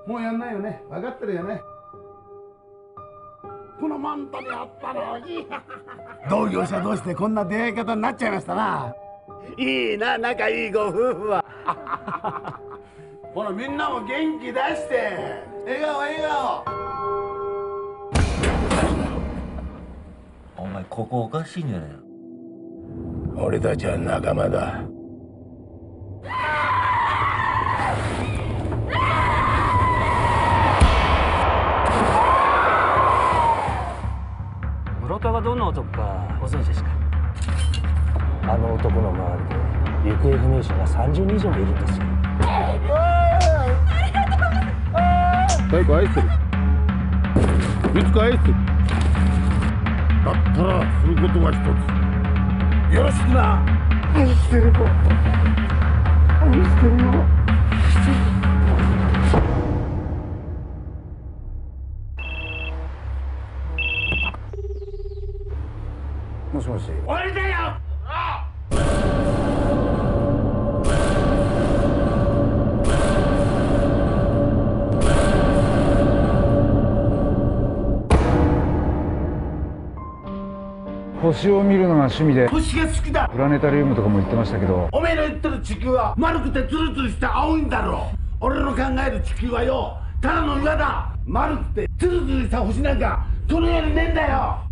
もうやんないよね。分かってるよね。このマントにあったのに同業者同士でこんな出会い方になっちゃいましたな。いいな、仲いいご夫婦はほら、みんなも元気出して笑顔笑顔。 お前ここおかしいんじゃないの？ 俺たちは仲間だ。 室戸がどんな男かご存知ですか？あの男の周りで行方不明者が30人以上もいるんですよ。 太鼓愛してる。いつか愛してる。だったらすることは一つ。よろしくな。愛してるよ。愛してるよ。もしもし。 俺だよ。 星を見るのが趣味で星が好きだ。 プラネタリウムとかも行ってましたけど、 おめえの言ってる地球は丸くてツルツルして青いんだろ。俺の考える地球はよ、ただの岩だ。丸くてツルツルした星なんかこの世にねえんだよ。